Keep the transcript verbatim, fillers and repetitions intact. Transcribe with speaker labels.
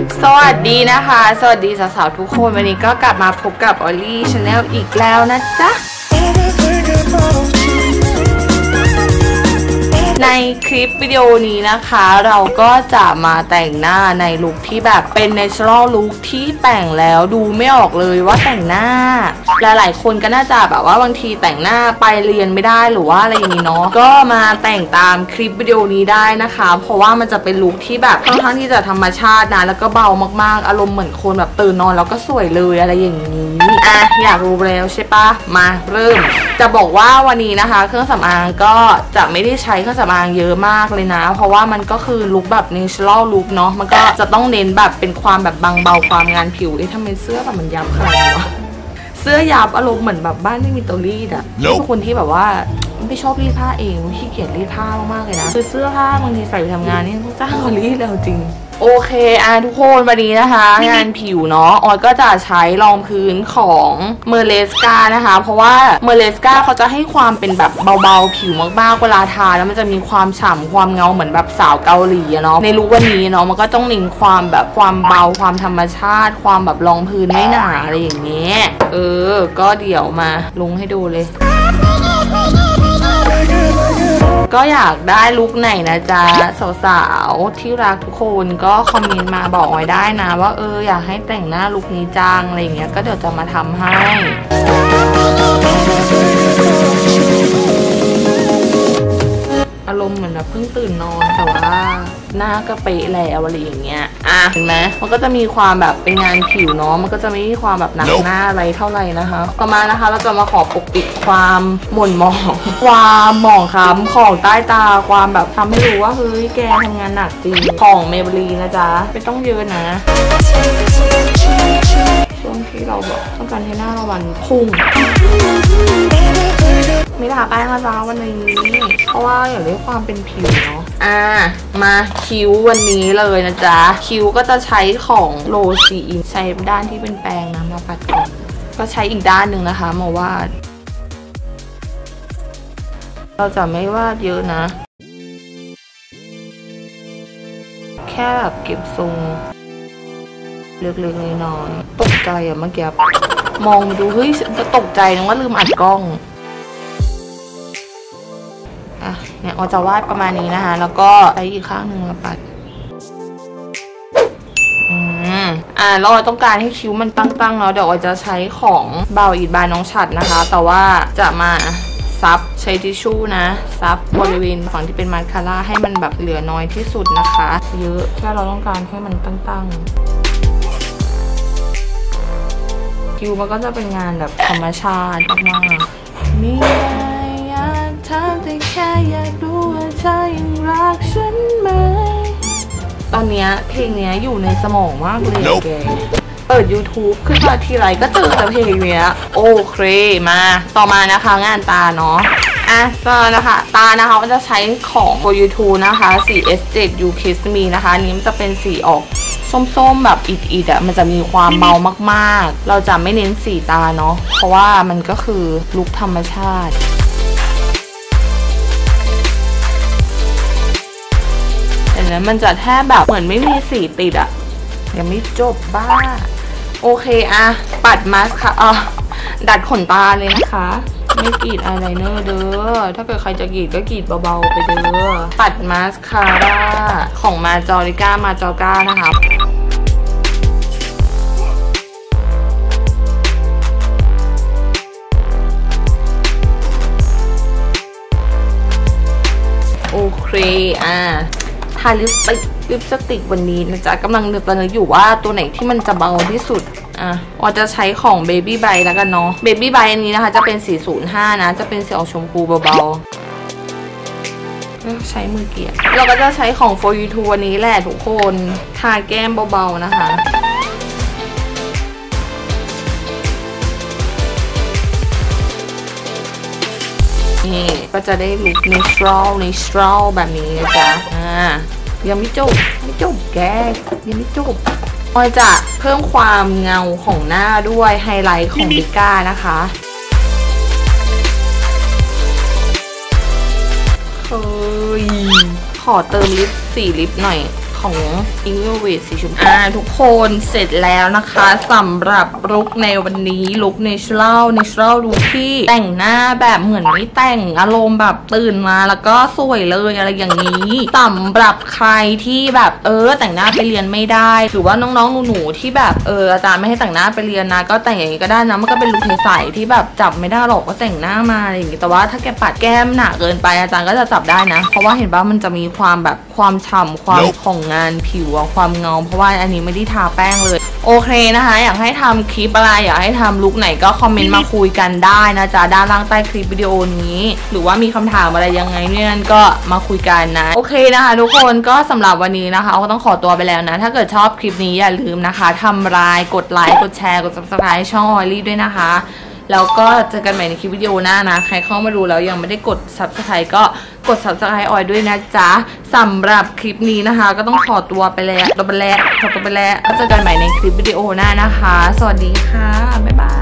Speaker 1: สวัสดีนะคะสวัสดีสาวๆทุกคนวันนี้ก็กลับมาพบกับออลลี่ชาแนลอีกแล้วนะจ๊ะในคลิปวิดีโอนี้นะคะเราก็จะมาแต่งหน้าในลุคที่แบบเป็น natural look ที่แต่งแล้วดูไม่ออกเลยว่าแต่งหน้าหลายๆคนก็น่าจะแบบว่าบางทีแต่งหน้าไปเรียนไม่ได้หรือว่าอะไรอย่างนี้เนาะก็มาแต่งตามคลิปวิดีโอนี้ได้นะคะเพราะว่ามันจะเป็นลุคที่แบบค่อนข้างที่จะธรรมชาตินะแล้วก็เบามากๆอารมณ์เหมือนคนแบบตื่นนอนแล้วก็สวยเลยอะไรอย่างนี้อ่ะอยากรู้แล้วใช่ปะมาเริ่มจะบอกว่าวันนี้นะคะเครื่องสำอางก็จะไม่ได้ใช้เครื่องสำอางเยอะมากเลยนะเพราะว่ามันก็คือลุคแบบ natural look เนาะมันก็จะต้องเน้นแบบเป็นความแบบบางเบาความงานผิวเอ๊ะทำไมเสื้อแบบมันยับขนาดนี้วะเสื้อยับอารมณ์เหมือนแบบบ้านไม่มีตัวรีดอะเป็นคนที่แบบว่าไม่ชอบรีดผ้าเองขี้เกียจรีดผ้ามากๆเลยนะคือเสื้อผ้าบางทีใส่ไปทำงานนี่ต้องจ้างคนรีดแล้วจริงโอเคอ่ะทุกคนวันนี้นะคะงานผิวเนาะออยก็จะใช้รองพื้นของเมอร์เลสกานะคะเพราะว่าเมอร์เลสกาเขาจะให้ความเป็นแบบเบาๆผิวมากๆเวลาทาแล้วมันจะมีความฉ่ำความเงาเหมือนแบบสาวเกาหลีเนาะในลุควันนี้เนาะมันก็ต้องเน้นความแบบความเบาความธรรมชาติความแบบรองพื้นไม่หนาอะไรอย่างเงี้ยเออก็เดี๋ยวมาลงให้ดูเลยก็อยากได้ลุคไหนนะจ๊ะสาวๆที่รักทุกคนก็คอมเมนต์มาบอกไว้ได้นะว่าเอออยากให้แต่งหน้าลุคนี้จังอะไรอย่างเงี้ยก็เดี๋ยวจะมาทำให้อารมณ์เหมือนแบบเพิ่งตื่นนอนแต่ว่าหน้าก็เป๊ะแล้วอะไรอย่างเงี้ยอ่ะเห็นไหมมันก็จะมีความแบบเป็นงานผิวเนาะมันก็จะไม่มีความแบบหนักหน้าอะไรเท่าไหร่นะคะต่อมานะคะเราจะมาขอปกปิดความหม่นหมองความหมองคล้ำของใต้ตาความแบบทำให้รู้ว่าเฮ้ยแกทำงานหนักจริงของเมเบลีนะจ๊ะไม่ต้องเยอะนะช่วงที่เราแบบต้องการให้หน้าเราวันพุ่งไม่ทาแป้งนะจ๊ะวันนี้เพราะว่าอยากได้ความเป็นผิวเนาะอ่ามาคิ้ววันนี้เลยนะจ๊ะคิ้วก็จะใช้ของโลซีอินใช้ด้านที่เป็นแปรงนะมาปัดก่อนก็ใช้อีกด้านหนึ่งนะคะมาวาดเราจะไม่วาดเยอะนะแค่แบบเก็บทรงเล็กๆน้อยๆตกใจอะเมื่อกี้มองดูเฮ้ยจะตกใจนะว่าลืมอัดกล้องอ่ะเนี่ยเราจะวาดประมาณนี้นะคะแล้วก็ใช้อีกข้างหนึ่งมาปัดอืมอ่าเราต้องการให้คิ้วมันตั้งๆแล้วเดี๋ยวเราจะใช้ของเบาอีดบายน้องฉัดนะคะแต่ว่าจะมาซับใช้ทิชชู่นะซับบริเวณฝั่งที่เป็นมาสคาร่าให้มันแบบเหลือน้อยที่สุดนะคะเยอะแค่เราต้องการให้มันตั้งๆคิ้วมันก็จะเป็นงานแบบธรรมชาติมากๆนี่อยากถามแต่แค่อยากรู้ว่าเธอยังรักฉันไหมตอนนี้เพลงนี้อยู่ในสมองมากเลยแกเปิด ยูทูบ ขึ้นมาทีไรก็เจอแต่เพลงเนี้ยโอเคมาต่อมานะคะงานตาเนาะอ่ะก็นะคะตานะคะมันจะใช้ของ โฟร์ ยู ทู นะคะสี เอส เซเว่น You Kiss Me นะคะนี้มันจะเป็นสีออกส้มๆแบบอิดๆอ่ะมันจะมีความเบามากๆเราจะไม่เน้นสีตาเนาะเพราะว่ามันก็คือลุคธรรมชาติแต่นั้นมันจะแทบแบบเหมือนไม่มีสีติดอ่ะยังไม่จบบ้าโอเคอะปัดมาสค่ะอ่ะดัดขนตาเลยนะคะไม่กรีดอายไลเนอร์เด้อถ้าเกิดใครจะกรีดก็กรีดเบาๆไปเด้อปัดมาสคาร่าของมาจอริก้ามาจอก้านะคะโอเคอ่ะทาลิปสติกลิปสติกวันนี้นะจ๊ะกำลังนึกอยู่ว่าตัวไหนที่มันจะเบาที่สุดอ่ะออจะใช้ของ Baby Bite แล้วกันเนาะ Baby Bite อันนี้นะคะจะเป็นสีศูนย์ห้านะจะเป็นสีออกชมพูเบาๆใช้มือเกียร์เราก็จะใช้ของ โฟร์ ยู ทู วันนี้แหละทุกคนทาแก้มเบาๆนะคะนี่ก็จะได้ลุค natural natural แบบนี้นะจ๊ะอ่ายังไม่จบไม่จบแกยังไม่จบออยจะเพิ่มความเงาของหน้าด้วยไฮไลท์ของบิก้านะคะเฮ้ยขอเติมลิปสีลิปหน่อยขของ Ingrid สีชมพูทุกคนเสร็จแล้วนะคะสำหรับลุคในวันนี้ลุค natural natural ลุคที่แต่งหน้าแบบเหมือนไม่แต่งอารมณ์แบบตื่นมาแล้วก็สวยเลยอะไรอย่างนี้สำหรับใครที่แบบเออแต่งหน้าไปเรียนไม่ได้หรือว่าน้องๆหนูๆที่แบบเอออาจารย์ไม่ให้แต่งหน้าไปเรียนนะก็แต่งอย่างนี้ก็ได้นะมันก็เป็นลุคใสๆที่แบบจับไม่ได้หรอกว่าแต่งหน้ามาอะไรอย่างนี้แต่ว่าถ้าแกปัดแก้มหนาเกินไปอาจารย์ก็จะจับได้นะเพราะว่าเห็นว่ามันจะมีความแบบความฉ่ำความของงานผิวความเงาเพราะว่าอันนี้ไม่ได้ทาแป้งเลยโอเคนะคะอยากให้ทำคลิปอะไรอยากให้ทำลุคไหนก็คอมเมนต์มาคุยกันได้นะจ๊ะด้านล่างใต้คลิปวิดีโอนี้หรือว่ามีคำถามอะไรยังไงเนี่ยก็มาคุยกันนะโอเคนะคะทุกคนก็สำหรับวันนี้นะคะก็ต้องขอตัวไปแล้วนะถ้าเกิดชอบคลิปนี้อย่าลืมนะคะทำลายกดไลค์กดแชร์กด ซับสไครบ์ ช่องออยลี่ด้วยนะคะแล้วก็เจอกันใหม่ในคลิปวิดีโอหน้านะใครเข้ามาดูแล้วยังไม่ได้กด ซับสไครบ์ ก็กด ซับสไครบ์ ออยด้วยนะจ๊ะสำหรับคลิปนี้นะคะก็ต้องขอตัวไปแล้วตัวไปแล้วขอตัวไปแล้วเจอกันใหม่ในคลิปวิดีโอหน้านะคะสวัสดีค่ะบ๊ายบาย